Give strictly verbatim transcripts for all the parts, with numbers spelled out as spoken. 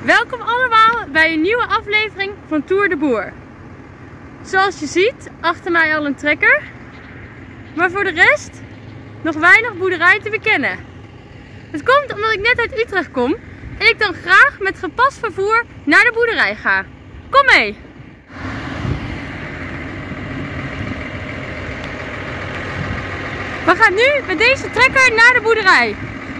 Welkom allemaal bij een nieuwe aflevering van Tour de Boer. Zoals je ziet, achter mij al een trekker. Maar voor de rest nog weinig boerderij te bekennen. Het komt omdat ik net uit Utrecht kom en ik dan graag met gepast vervoer naar de boerderij ga. Kom mee! We gaan nu met deze trekker naar de boerderij.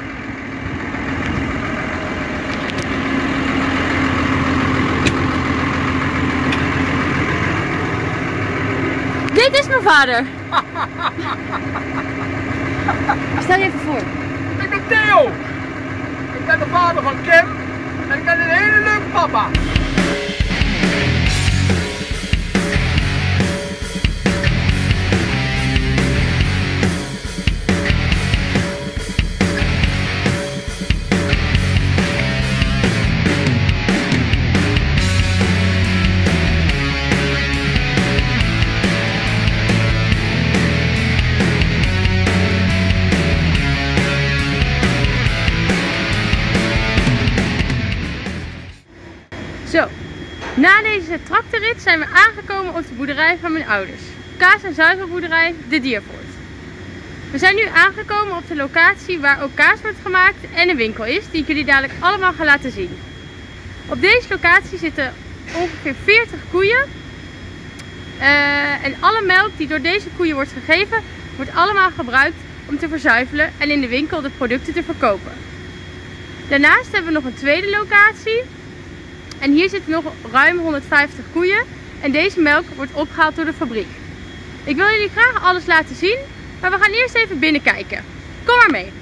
Dit is mijn vader. Stel je even voor. Ik ben Theo. Ik ben de vader van Kim en ik ben een hele leuke papa. Zo, na deze tractorrit zijn we aangekomen op de boerderij van mijn ouders. Kaas- en zuivelboerderij De Diervoort. We zijn nu aangekomen op de locatie waar ook kaas wordt gemaakt en een winkel is die ik jullie dadelijk allemaal ga laten zien. Op deze locatie zitten ongeveer veertig koeien. Uh, en alle melk die door deze koeien wordt gegeven, wordt allemaal gebruikt om te verzuivelen en in de winkel de producten te verkopen. Daarnaast hebben we nog een tweede locatie. En hier zitten nog ruim honderdvijftig koeien en deze melk wordt opgehaald door de fabriek. Ik wil jullie graag alles laten zien, maar we gaan eerst even binnen kijken. Kom maar mee.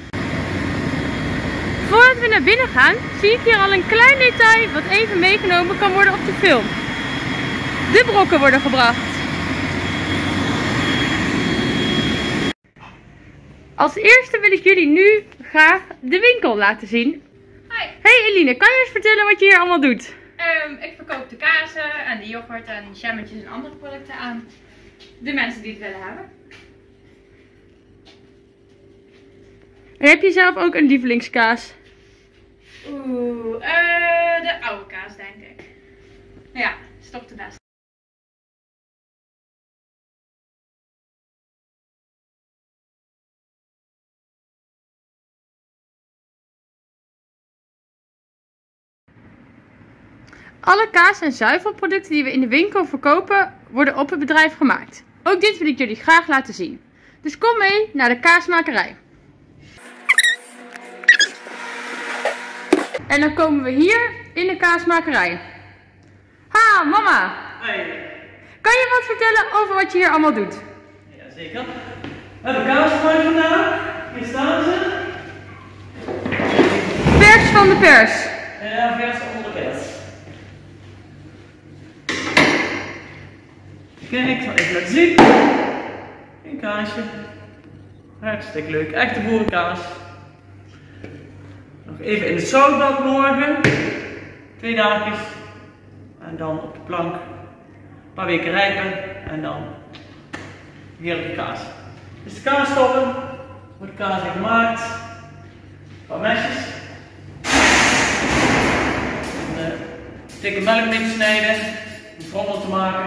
Voordat we naar binnen gaan, zie ik hier al een klein detail wat even meegenomen kan worden op de film. De brokken worden gebracht. Als eerste wil ik jullie nu graag de winkel laten zien. Hi. Hey Eline, kan je eens vertellen wat je hier allemaal doet? Um, ik verkoop de kazen en de yoghurt en jammetjes en andere producten aan de mensen die het willen hebben. En heb je zelf ook een lievelingskaas? Oeh, uh, de oude kaas denk ik. Ja, is toch de beste. Alle kaas- en zuivelproducten die we in de winkel verkopen, worden op het bedrijf gemaakt. Ook dit wil ik jullie graag laten zien. Dus kom mee naar de kaasmakerij. En dan komen we hier in de kaasmakerij. Ha, mama! Hey. Kan je wat vertellen over wat je hier allemaal doet? Jazeker. We hebben kaas voor je vandaag. Hier staan ze. Vers van de pers. Ja, vers onder de pers. Kijk, ik zal even laten zien. Een kaasje. Hartstikke leuk. Echte boerenkaas. Nog even in het zoutbad morgen. Twee dagjes. En dan op de plank. Een paar weken rijpen. En dan heerlijke kaas. Dus de kaas stoppen. Wordt de kaas weer gemaakt. Een paar mesjes. Een dikke melk mee te snijden. Een frommel te maken.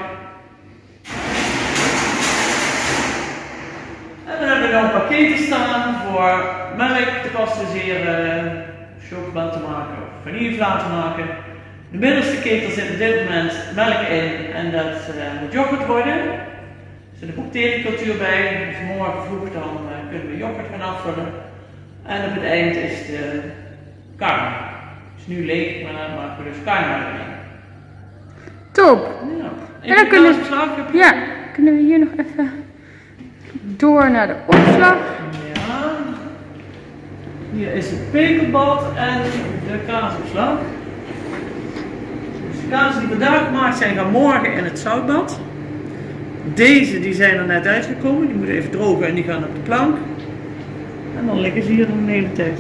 En dan hebben we nog pakketten staan voor melk te pasteuriseren, chocola te maken of vanillevla te maken. De middelste ketel zit op dit moment melk in en dat uh, moet yoghurt worden. Er zit een bacteriecultuur bij, dus morgen vroeg dan uh, kunnen we yoghurt gaan afvullen. En op het eind is de karma. Het is nu leeg, maar dan maken we dus karma erin. Top! Ja. En dan kunnen we, ja, kunnen we hier nog even door naar de opslag. Ja. Hier is het pekelbad en de kaasopslag. Dus de kazen die vandaag gemaakt zijn gaan morgen in het zoutbad. Deze die zijn er net uitgekomen, die moeten even drogen en die gaan op de plank. En dan liggen ze hier een hele tijd.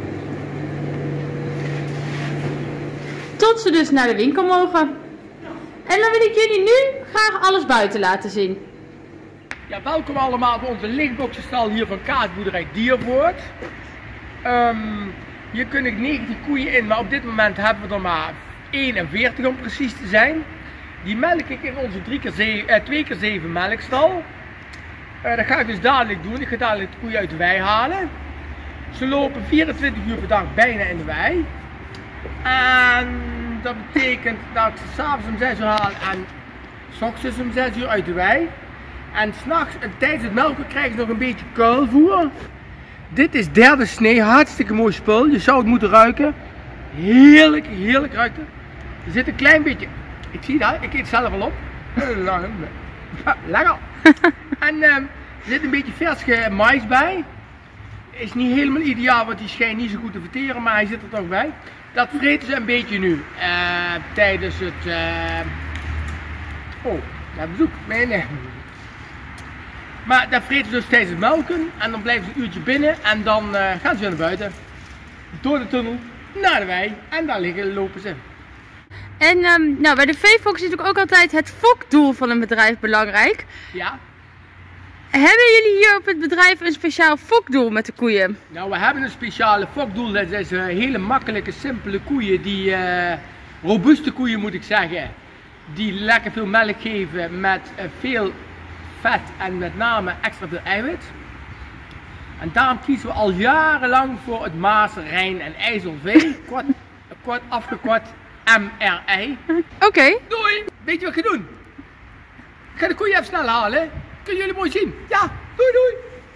Tot ze dus naar de winkel mogen. En dan wil ik jullie nu graag alles buiten laten zien. Ja, welkom allemaal bij onze lichtboxenstal hier van kaasboerderij Diervoort. Um, Hier kunnen negentig koeien in, maar op dit moment hebben we er maar eenenveertig om precies te zijn. Die melk ik in onze drie keer zeven, eh, twee keer zeven melkstal. Uh, dat ga ik dus dadelijk doen. Ik ga dadelijk de koeien uit de wei halen. Ze lopen vierentwintig uur per dag bijna in de wei. En dat betekent dat ik ze s'avonds om zes uur haal en 's ochtends om zes uur uit de wei. En s'nachts en tijdens het melken krijgen ze nog een beetje kuilvoer. Dit is derde snee, hartstikke mooi spul. Je zou het moeten ruiken. Heerlijk, heerlijk ruiken. Er zit een klein beetje, ik zie dat, ik eet het zelf al op. Lekker. En uh, er zit een beetje vers mais bij. Is niet helemaal ideaal, want die schijnt niet zo goed te verteren, maar hij zit er toch bij. Dat vreten ze een beetje nu, uh, tijdens het... Uh... Oh, naar bezoek. Nee, nee. Maar dat vreten ze dus tijdens het melken en dan blijven ze een uurtje binnen en dan uh, gaan ze weer naar buiten. Door de tunnel, naar de wei en daar liggen, lopen ze. En um, nou, bij de veefok is natuurlijk ook altijd het fokdoel van een bedrijf belangrijk. Ja. Hebben jullie hier op het bedrijf een speciaal fokdoel met de koeien? Nou, we hebben een speciale fokdoel. Dat is uh, hele makkelijke, simpele koeien. Die uh, robuuste koeien moet ik zeggen. Die lekker veel melk geven met uh, veel vet en met name extra veel eiwit. En daarom kiezen we al jarenlang voor het Maas, Rijn en IJsselvee. Kort, kort afgekort M R I. Oké. Okay. Doei! Weet je wat ik ga doen? Ik ga de koeien even snel halen. Kunnen jullie mooi zien? Ja, doei doei!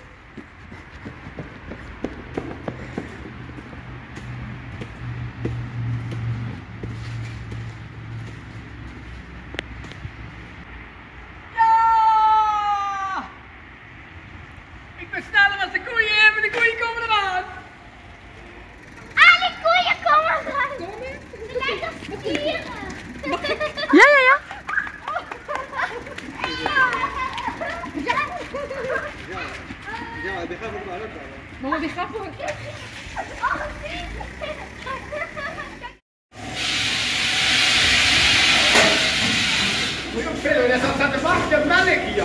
Ja! Ik ben sneller als de koeien, maar de koeien komen eraan! Alle koeien komen eraan! Ze lijken op stieren! Ja, ja, ja! Ja, die gaan we maar ook. Mama, die gaat voor. Moet je ook verder, dat staat te wachten op melk hier.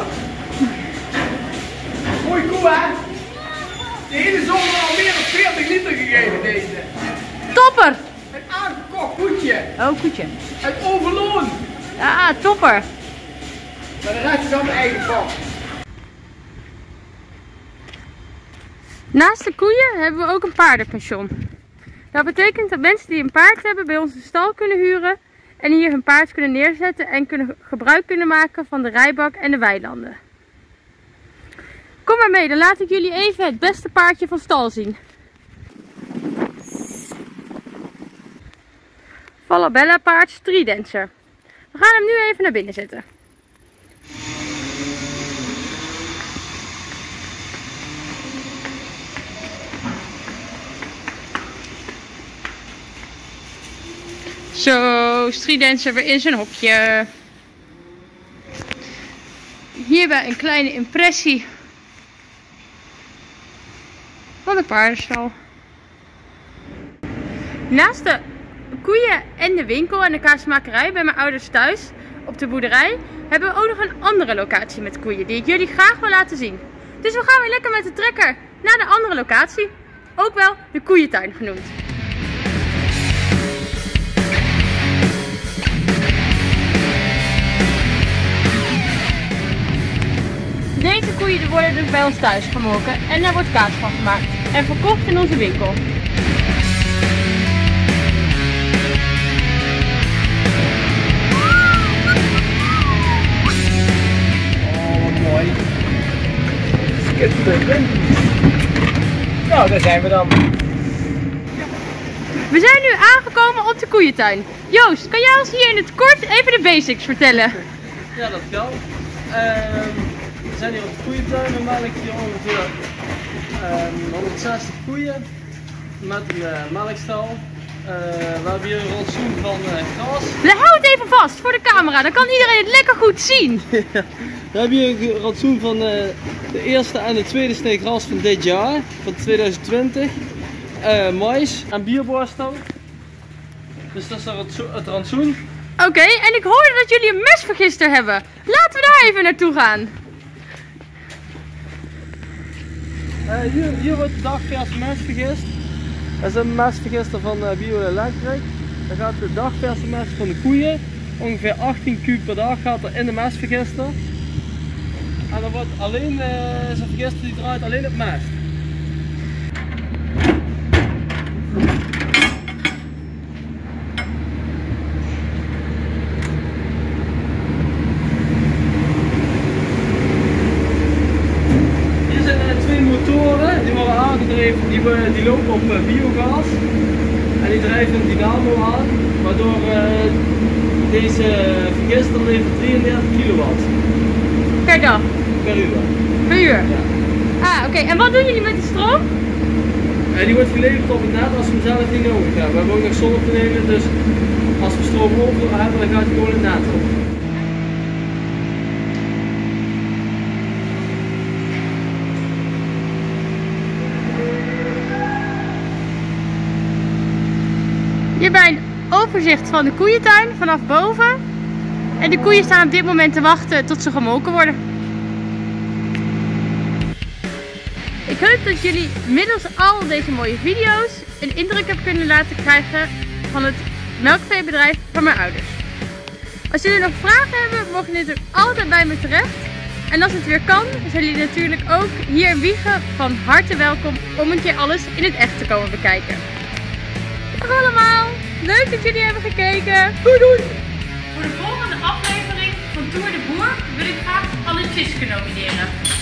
Mooie koe, hè? De hele zomer al meer dan veertig liter gegeven, deze. Topper! Een aangekocht koetje. Oh, koetje. Uit Overloon. Ja, topper. Maar de rest is dan mijn eigen bak. Naast de koeien hebben we ook een paardenpension. Dat betekent dat mensen die een paard hebben bij ons een stal kunnen huren en hier hun paard kunnen neerzetten en kunnen gebruik kunnen maken van de rijbak en de weilanden. Kom maar mee, dan laat ik jullie even het beste paardje van stal zien. Falabella paard Street Dancer. We gaan hem nu even naar binnen zetten. Zo, Street Dancer weer in zijn hokje. Hierbij een kleine impressie van de paardenstal. Naast de koeien en de winkel en de kaasmakerij bij mijn ouders thuis op de boerderij hebben we ook nog een andere locatie met koeien die ik jullie graag wil laten zien. Dus we gaan weer lekker met de trekker naar de andere locatie, ook wel de koeientuin genoemd. Deze koeien worden dus bij ons thuis gemolken en daar wordt kaas van gemaakt en verkocht in onze winkel. Oh, wat mooi. Schitterend. Nou, daar zijn we dan. We zijn nu aangekomen op de koeientuin. Joost, kan jij ons hier in het kort even de basics vertellen? Ja, dat kan. Um, we zijn hier op de koeientuin. We melken hier ongeveer um, honderdzestig koeien met een uh, melkstal. Uh, we hebben hier een rantsoen van uh, gras. Hou het even vast voor de camera, dan kan iedereen het lekker goed zien. We hebben hier een rantsoen van uh, de eerste en de tweede snee gras van dit jaar, van twintig twintig. Uh, mais en bierborstel. Dus dat is het rantsoen. Oké, okay, en ik hoorde dat jullie een mesvergister hebben. Laten we daar even naartoe gaan. Uh, hier, hier wordt de dagverse mes vergist. Dat is een mestvergister van uh, Bio-Electric. Dat gaat de dagverse mest van de koeien. Ongeveer achttien kuub per dag gaat er in de mestvergister. En dan wordt alleen uh, zo'n vergister die draait alleen op mest. Hier zijn er twee motoren, die worden aangedreven, die, die lopen op uh, biogas. En die drijven een dynamo aan, waardoor uh, deze vergister levert drieëndertig kilowatt. Per dag? Per uur. Per uur? Ja. Ah, oké. Okay. En wat doen jullie met die stroom? Uh, die wordt geleverd op het net als we hem zelf niet nodig hebben. We hebben ook nog zonnepanelen, dus als we stroom over hebben, dan gaat hij gewoon het net op. Hierbij een overzicht van de koeientuin vanaf boven. En de koeien staan op dit moment te wachten tot ze gemolken worden. Ik hoop dat jullie middels al deze mooie video's een indruk hebben kunnen laten krijgen van het melkveebedrijf van mijn ouders. Als jullie nog vragen hebben, mogen jullie natuurlijk altijd bij me terecht. En als het weer kan, zijn jullie natuurlijk ook hier in Wijchen van harte welkom om een keer alles in het echt te komen bekijken. Dag allemaal! Leuk dat jullie hebben gekeken. Doei doei! Voor de volgende aflevering van Tour de Boer wil ik graag Anne Tjiske nomineren.